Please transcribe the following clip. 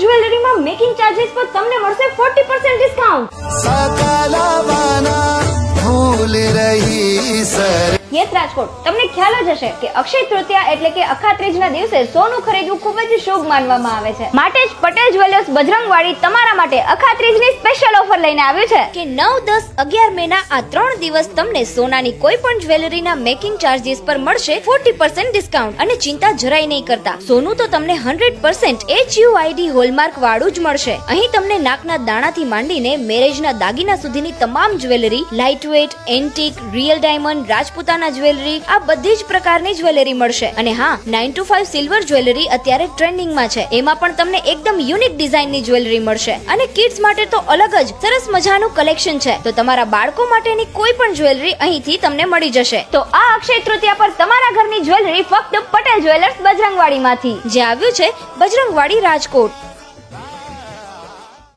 જ્વેલરીમાં making ચાર્जेस પર તમને મળશે 40% ડિસ્કાઉન્ટ। યસ રાજકોટ, તમને ખ્યાલ જ હશે કે અક્ષય તૃતીયા એટલે કે અખાત્રીજના દિવસે સોનું ખરીદવું ખૂબ જ શુભ માનવામાં આવે છે। માટે જ પટેલ જ્વેલર્સ બજરંગવાડી તમારા માટે અખાત્રીજની સ્પેશિયલ ઓફર લઈને આવ્યું છે કે 9, 10, 11 મેના આ 3 દિવસ તમને સોનાની કોઈ પણ જ્વેલરીના મેકિંગ ચાર્जेस પર મળશે 40% ડિસ્કાઉન્ટ। અને ચિંતા જરાય નહીં કરતા, સોનું તો તમને 100% HUID હોલમાર્ક વાળું જ મળશે। અહીં તમને નાકના દાણાથી માંડીને મેરેજના દાગીના સુધીની તમામ jewellery, light weight, antique, real diamond, Rajputana jewellery, આ બધી જ પ્રકારની જ્વેલરી મળશે। અને હા, 9 to 5 સિલ્વર જ્વેલરી અત્યારે ટ્રેન્ડિંગમાં છે, એમાં પણ તમને એકદમ યુનિક ડિઝાઇનની જ્વેલરી મળશે। અને કિડ્સ માટે તો અલગ જ સરસ મજાનું કલેક્શન છે, તો તમારા બાળકો માટેની કોઈ પણ જ્વેલરી અહીંથી તમને મળી જશે। તો આ અક્ષય તૃતીયા પર તમારા ઘરની જ્વેલરી ફક્ત પટેલ જ્વેલર્સ બજરંગવાડીમાંથી, જે આવ્યું છે બજરંગવાડી રાજકોટ।